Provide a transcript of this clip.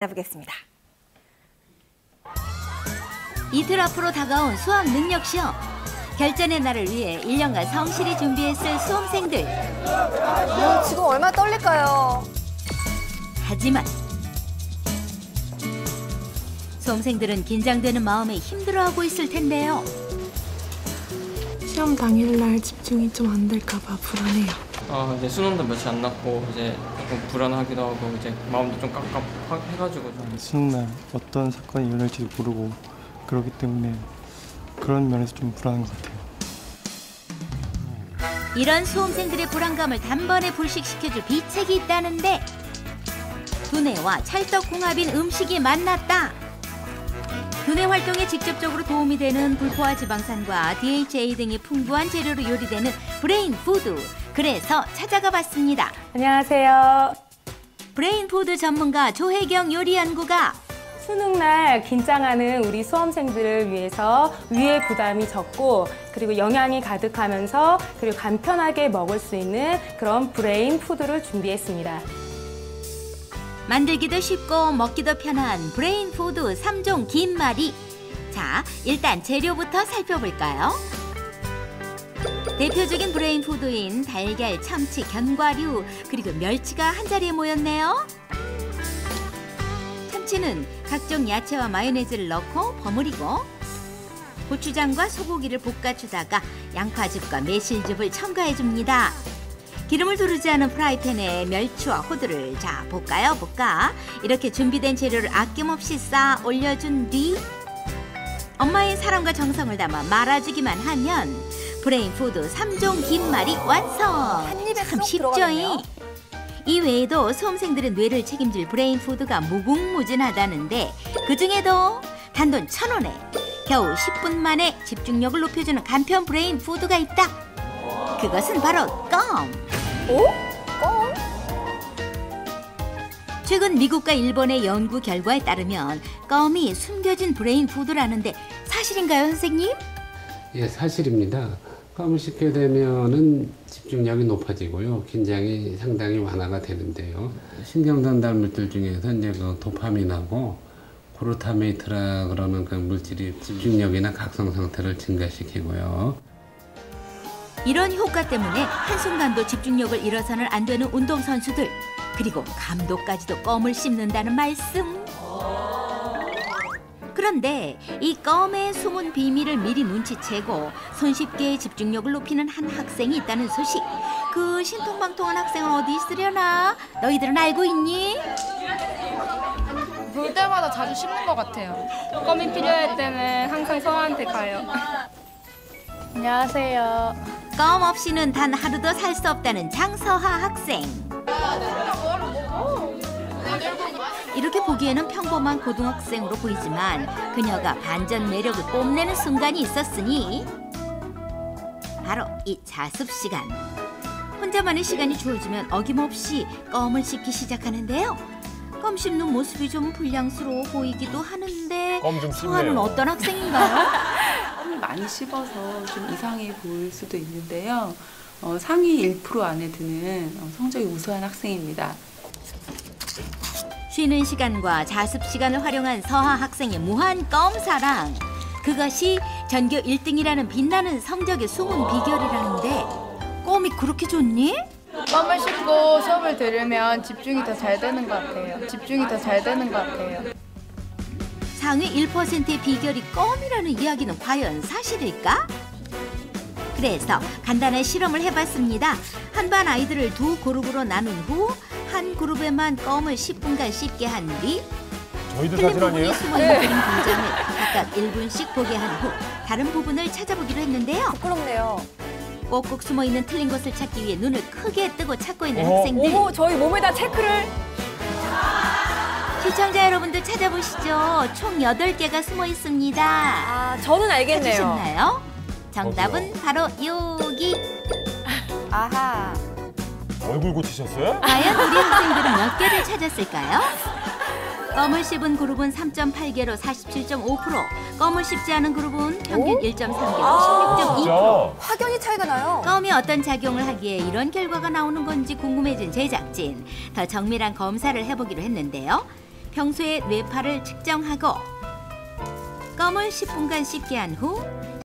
만나보겠습니다. 이틀 앞으로 다가온 수학 능력 시험. 결전의 날을 위해 1년간 성실히 준비했을 수험생들. 지금 얼마나 떨릴까요? 하지만 수험생들은 긴장되는 마음에 힘들어하고 있을 텐데요. 시험 당일날 집중이 좀 안 될까 봐 불안해요. 이제 수능도 며칠 안 남고 이제 조금 불안하기도 하고 이제 마음도 좀 깝깝해가지고 좀. 수능날 어떤 사건이 일어날지도 모르고 그렇기 때문에 그런 면에서 좀 불안한 것 같아요. 이런 수험생들의 불안감을 단번에 불식시켜줄 비책이 있다는데 두뇌와 찰떡궁합인 음식이 만났다. 두뇌 활동에 직접적으로 도움이 되는 불포화 지방산과 DHA 등이 풍부한 재료로 요리되는 브레인 푸드. 그래서 찾아가 봤습니다. 안녕하세요. 브레인 푸드 전문가 조혜경 요리연구가 수능날 긴장하는 우리 수험생들을 위해서 위에 부담이 적고 그리고 영양이 가득하면서 그리고 간편하게 먹을 수 있는 그런 브레인 푸드를 준비했습니다. 만들기도 쉽고 먹기도 편한 브레인 푸드 3종 김말이. 자, 일단 재료부터 살펴볼까요? 대표적인 브레인 푸드인 달걀, 참치, 견과류, 그리고 멸치가 한자리에 모였네요. 참치는 각종 야채와 마요네즈를 넣고 버무리고 고추장과 소고기를 볶아주다가 양파즙과 매실즙을 첨가해줍니다. 기름을 두르지 않은 프라이팬에 멸치와 호두를 볶아. 이렇게 준비된 재료를 아낌없이 쌓아 올려준 뒤 엄마의 사랑과 정성을 담아 말아주기만 하면 브레인 푸드 3종 김말이 완성! 한 입에 참 쏙 쉽죠? 들어가네요. 이 외에도 수험생들의 뇌를 책임질 브레인 푸드가 무궁무진하다는데 그중에도 단돈 1,000원에 겨우 10분 만에 집중력을 높여주는 간편 브레인 푸드가 있다. 그것은 바로 껌! 오? 껌? 최근 미국과 일본의 연구 결과에 따르면 껌이 숨겨진 브레인 푸드라는데 사실인가요, 선생님? 예, 사실입니다. 껌을 씹게 되면은 집중력이 높아지고요. 긴장이 상당히 완화가 되는데요. 신경전달 물질 중에서 이제 그 도파민하고 고루타메이트라 그러는 그 물질이 집중력이나 각성 상태를 증가시키고요. 이런 효과 때문에 한순간도 집중력을 잃어서는 안 되는 운동선수들, 그리고 감독까지도 껌을 씹는다는 말씀. 그런데 이 껌의 숨은 비밀을 미리 눈치채고 손쉽게 집중력을 높이는 한 학생이 있다는 소식. 그 신통방통한 학생은 어디 있으려나? 너희들은 알고 있니? 볼 때마다 자주 씹는 것 같아요. 껌이 필요할 때는 항상 서아한테 가요. 안녕하세요. 껌 없이는 단 하루도 살 수 없다는 장서하 학생. 이렇게 보기에는 평범한 고등학생으로 보이지만 그녀가 반전 매력을 뽐내는 순간이 있었으니 바로 이 자습 시간. 혼자만의 시간이 주어지면 어김없이 껌을 씹기 시작하는데요. 껌 씹는 모습이 좀 불량스러워 보이기도 하는데 서아는 어떤 학생인가요? 껌을 많이 씹어서 좀 이상해 보일 수도 있는데요. 상위 1% 안에 드는 성적이 우수한 학생입니다. 쉬는 시간과 자습 시간을 활용한 서하 학생의 무한 껌 사랑. 그것이 전교 1등이라는 빛나는 성적의 숨은 비결이라는데 껌이 그렇게 좋니? 껌을 씹고 수업을 들으면 집중이 더 잘 되는 것 같아요. 상위 1%의 비결이 껌이라는 이야기는 과연 사실일까? 그래서 간단한 실험을 해봤습니다. 한 반 아이들을 두 그룹으로 나눈 후 한 그룹에만 껌을 10분간 씹게 한 뒤 저희들 틀린 사진 부분이 아니에요? 숨어있는 그림 동작을 각각 1분씩 보게 한 후 다른 부분을 찾아보기로 했는데요. 부끄럽네요. 꼭꼭 숨어있는 틀린 것을 찾기 위해 눈을 크게 뜨고 찾고 있는 학생들. 어머, 저희 몸에다 체크를. 시청자 여러분들 찾아보시죠. 총 8개가 숨어 있습니다. 아, 저는 알겠네요. 찾으셨나요? 정답은 바로 여기. 아하. 얼굴 고치셨어요? 과연 우리 학생들은 몇 개를 찾았을까요? 껌을 씹은 그룹은 3.8개로 47.5%, 껌을 씹지 않은 그룹은 평균 1.3개로 16.2%. 진짜? 확연히 차이가 나요. 껌이 어떤 작용을 하기에 이런 결과가 나오는 건지 궁금해진 제작진. 더 정밀한 검사를 해보기로 했는데요. 평소의 뇌파를 측정하고 껌을 10분간 씹게 한 후